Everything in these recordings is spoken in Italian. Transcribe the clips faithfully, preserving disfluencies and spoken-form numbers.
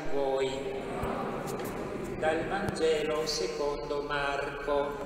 voi. Dal Vangelo secondo Marco.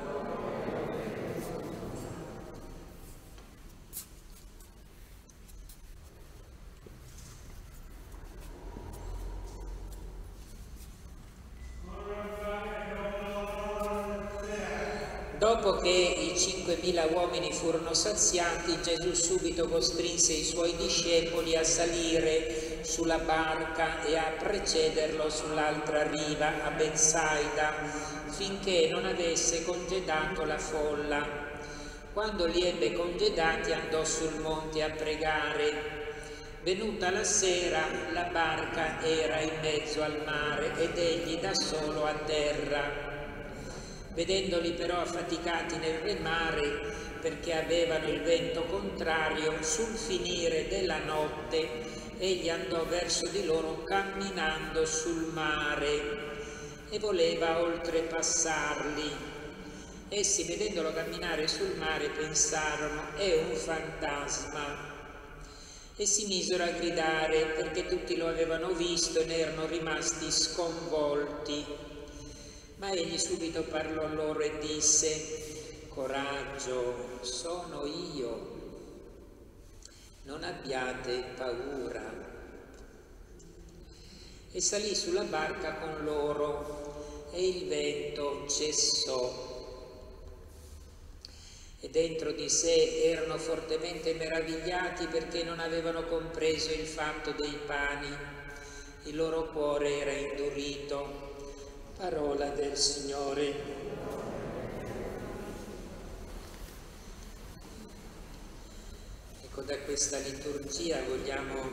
Dopo che i cinquemila uomini furono saziati, Gesù subito costrinse i suoi discepoli a salire sulla barca e a precederlo sull'altra riva, a Betsaida, finché non avesse congedato la folla. Quando li ebbe congedati, andò sul monte a pregare. Venuta la sera, la barca era in mezzo al mare ed egli da solo a terra. Vedendoli però affaticati nel remare, perché avevano il vento contrario, sul finire della notte egli andò verso di loro camminando sul mare e voleva oltrepassarli. Essi, vedendolo camminare sul mare, pensarono: è un fantasma, e si misero a gridare, perché tutti lo avevano visto e ne erano rimasti sconvolti. Ma egli subito parlò loro e disse: coraggio, sono io, non abbiate paura. E salì sulla barca con loro e il vento cessò. E dentro di sé erano fortemente meravigliati perché non avevano compreso il fatto dei pani. Il loro cuore era indurito. Parola del Signore. Ecco, da questa liturgia vogliamo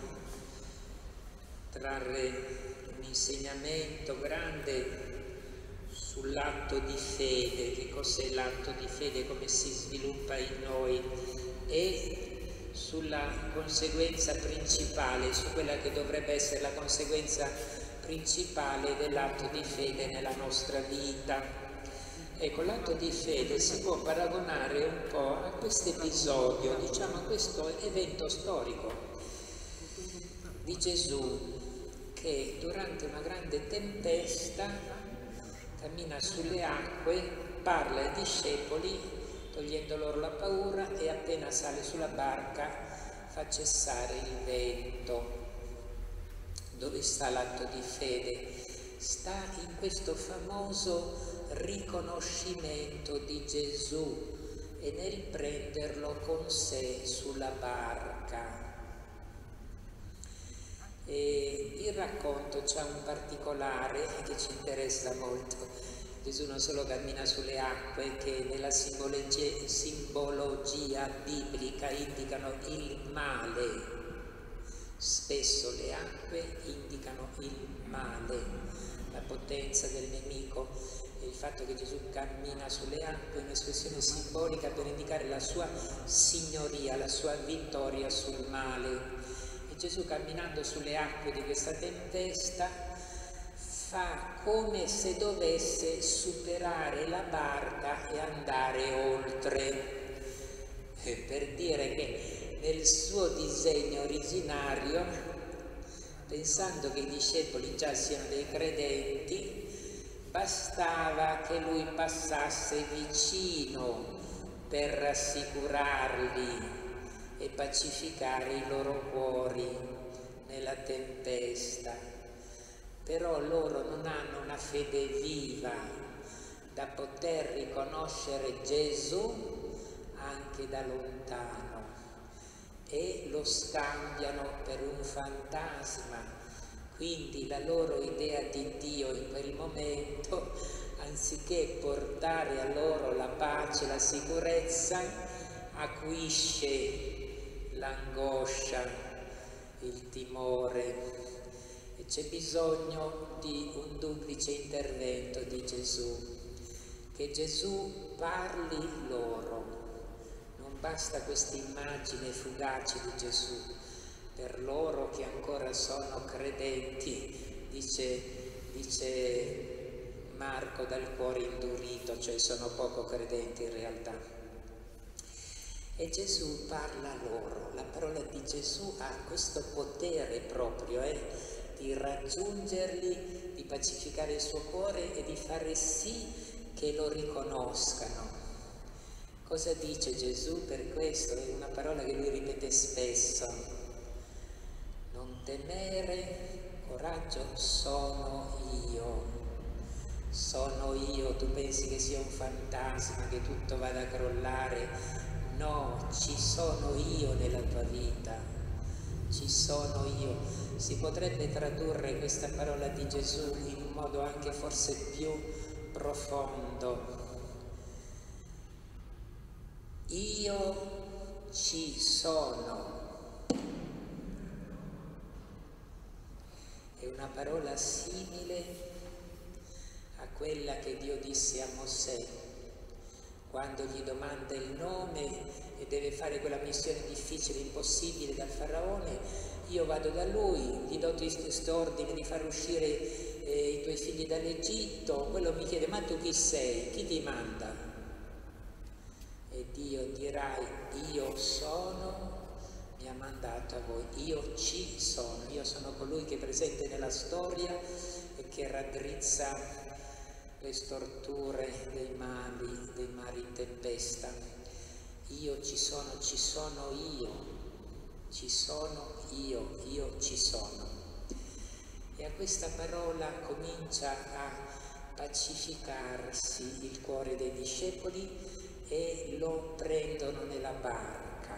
trarre un insegnamento grande sull'atto di fede. Che cos'è l'atto di fede, come si sviluppa in noi, e sulla conseguenza principale, su quella che dovrebbe essere la conseguenza principale dell'atto di fede nella nostra vita. Ecco, l'atto di fede si può paragonare un po' a questo episodio, diciamo a questo evento storico di Gesù, che durante una grande tempesta cammina sulle acque, parla ai discepoli togliendo loro la paura, e appena sale sulla barca fa cessare il vento. Dove sta l'atto di fede? Sta in questo famoso riconoscimento di Gesù e nel prenderlo con sé sulla barca. E il racconto c'ha un particolare che ci interessa molto. Gesù non solo cammina sulle acque, che nella simbologia, simbologia biblica indicano il male. Spesso le acque indicano il male, la potenza del nemico, e il fatto che Gesù cammina sulle acque è un'espressione simbolica per indicare la sua signoria, la sua vittoria sul male. E Gesù, camminando sulle acque di questa tempesta, fa come se dovesse superare la barca e andare oltre, per dire che nel suo disegno originario, pensando che i discepoli già siano dei credenti, bastava che lui passasse vicino per rassicurarli e pacificare i loro cuori nella tempesta. Però loro non hanno una fede viva da poter riconoscere Gesù anche da lontano, e lo scambiano per un fantasma. Quindi la loro idea di Dio in quel momento, anziché portare a loro la pace, la sicurezza, acuisce l'angoscia, il timore. E c'è bisogno di un duplice intervento di Gesù, che Gesù parli loro. Non basta questa immagine fugace di Gesù per loro che ancora sono credenti, dice, dice Marco, dal cuore indurito, cioè sono poco credenti in realtà. E Gesù parla loro. La parola di Gesù ha questo potere proprio, eh? di raggiungerli, di pacificare il suo cuore e di fare sì che lo riconoscano. Cosa dice Gesù per questo? È una parola che lui ripete spesso. Non temere, coraggio, sono io. Sono io. Tu pensi che sia un fantasma, che tutto vada a crollare? No, ci sono io nella tua vita. Ci sono io. Si potrebbe tradurre questa parola di Gesù in un modo anche forse più profondo. Io ci sono. È una parola simile a quella che Dio disse a Mosè quando gli domanda il nome e deve fare quella missione difficile, impossibile dal faraone. Io vado da lui, gli do questo ordine di far uscire eh, i tuoi figli dall'Egitto. Quello mi chiede: ma tu chi sei? Chi ti manda? E Dio dirà: io sono, mi ha mandato a voi. Io ci sono. Io sono colui che è presente nella storia e che raddrizza le storture dei mari, dei mari in tempesta. Io ci sono, ci sono io, ci sono io, io ci sono. E a questa parola comincia a pacificarsi il cuore dei discepoli e lo prendono nella barca.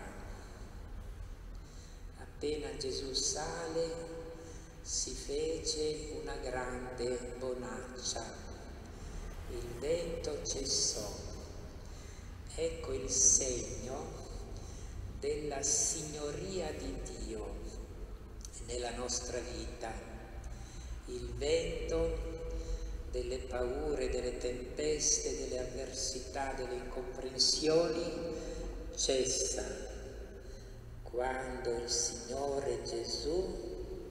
Appena Gesù sale, si fece una grande bonaccia. Il vento cessò. Ecco il segno della signoria di Dio nella nostra vita. Il vento delle paure, delle tempeste, delle avversità, delle incomprensioni cessa quando il Signore Gesù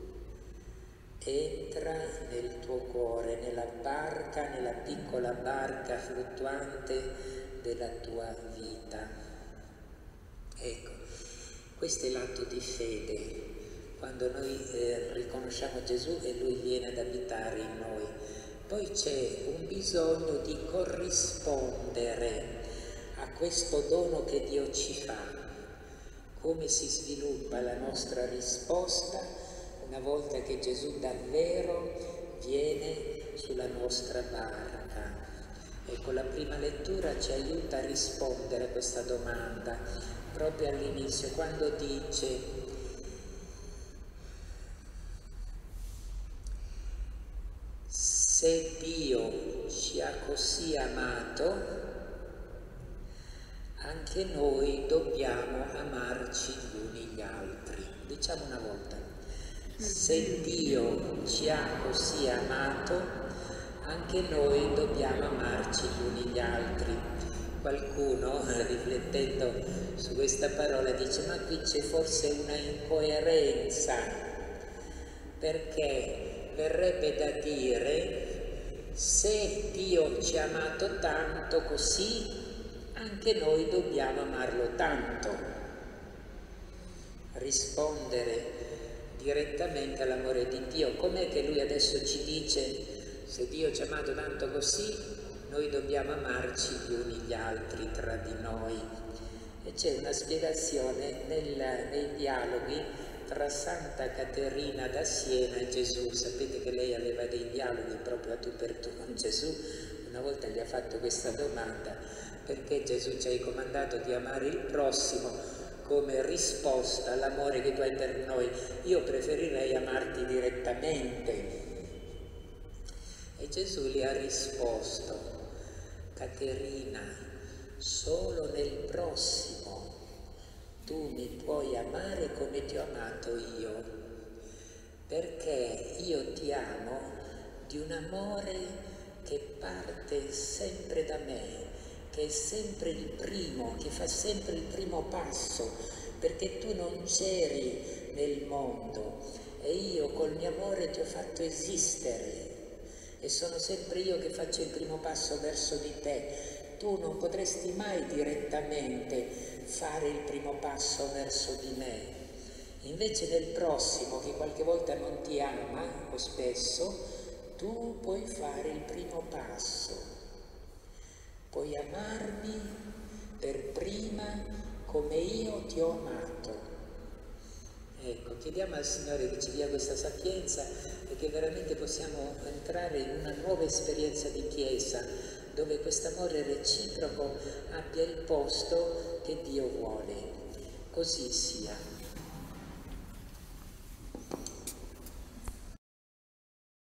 entra nel tuo cuore, nella barca, nella piccola barca fluttuante della tua vita. Ecco, questo è l'atto di fede, quando noi eh, riconosciamo Gesù e Lui viene ad abitare in noi. Poi c'è un bisogno di corrispondere a questo dono che Dio ci fa. Come si sviluppa la nostra risposta una volta che Gesù davvero viene sulla nostra barca? Ecco, la prima lettura ci aiuta a rispondere a questa domanda, proprio all'inizio, quando dice: se Dio ci ha così amato, anche noi dobbiamo amarci gli uni gli altri. Diciamo una volta: se Dio ci ha così amato, anche noi dobbiamo amarci gli uni gli altri. Qualcuno, riflettendo su questa parola, dice: ma qui c'è forse una incoerenza, perché verrebbe da dire: se Dio ci ha amato tanto così, anche noi dobbiamo amarlo tanto. Rispondere direttamente all'amore di Dio. Com'è che Lui adesso ci dice: se Dio ci ha amato tanto così, noi dobbiamo amarci gli uni gli altri tra di noi? E c'è una spiegazione nel, nei dialoghi tra Santa Caterina da Siena e Gesù. Sapete che lei aveva dei dialoghi proprio a tu per tu con Gesù. Una volta gli ha fatto questa domanda: perché Gesù ci hai comandato di amare il prossimo come risposta all'amore che tu hai per noi? Io preferirei amarti direttamente. E Gesù gli ha risposto: Caterina, solo nel prossimo tu mi puoi amare come ti ho amato io, perché io ti amo di un amore che parte sempre da me, che è sempre il primo, che fa sempre il primo passo, perché tu non c'eri nel mondo e io col mio amore ti ho fatto esistere e sono sempre io che faccio il primo passo verso di te. Tu non potresti mai direttamente fare il primo passo verso di me. Invece nel prossimo, che qualche volta non ti ama, o spesso, tu puoi fare il primo passo, puoi amarmi per prima come io ti ho amato. Ecco, chiediamo al Signore che ci dia questa sapienza e che veramente possiamo entrare in una nuova esperienza di Chiesa, dove questo amore reciproco abbia il posto che Dio vuole. Così sia.